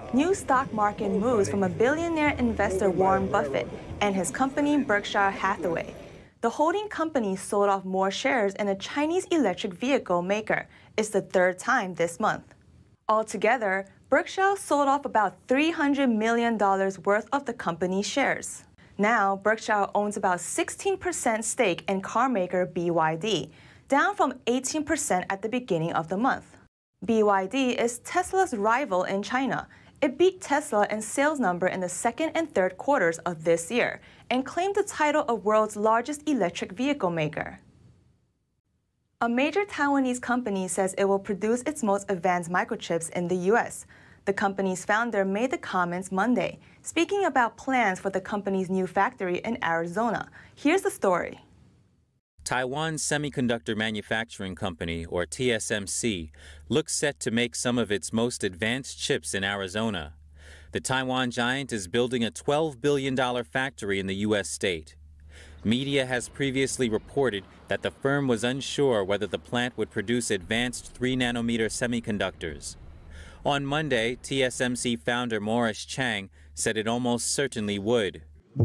New stock market moves from a billionaire investor Warren Buffett and his company Berkshire Hathaway. The holding company sold off more shares in a Chinese electric vehicle maker. It's the third time this month. Altogether, Berkshire sold off about $300 million worth of the company's shares. Now, Berkshire owns about 16% stake in carmaker BYD, down from 18% at the beginning of the month. BYD is Tesla's rival in China. It beat Tesla in sales number in the second and third quarters of this year and claimed the title of world's largest electric vehicle maker. A major Taiwanese company says it will produce its most advanced microchips in the U.S. The company's founder made the comments Monday, speaking about plans for the company's new factory in Arizona. Here's the story. Taiwan Semiconductor Manufacturing Company, or TSMC, looks set to make some of its most advanced chips in Arizona. The Taiwan giant is building a $12 billion factory in the U.S. state. Media has previously reported that the firm was unsure whether the plant would produce advanced 3-nanometer semiconductors. On Monday, TSMC founder Morris Chang said it almost certainly would.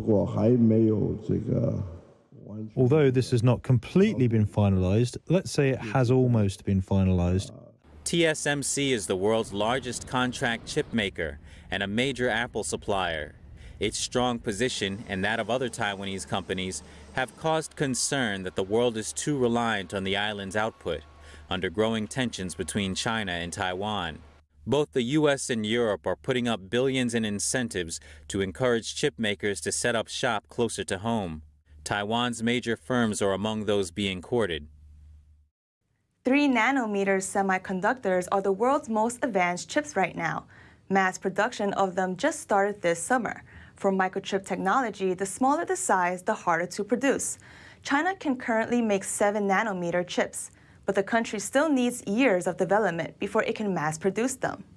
Although this has not completely been finalized, let's say it has almost been finalized. TSMC is the world's largest contract chip maker and a major Apple supplier. Its strong position and that of other Taiwanese companies have caused concern that the world is too reliant on the island's output, under growing tensions between China and Taiwan. Both the U.S. and Europe are putting up billions in incentives to encourage chip makers to set up shop closer to home. Taiwan's major firms are among those being courted. 3-nanometer semiconductors are the world's most advanced chips right now. Mass production of them just started this summer. For microchip technology, the smaller the size, the harder to produce. China can currently make 7-nanometer chips, but the country still needs years of development before it can mass produce them.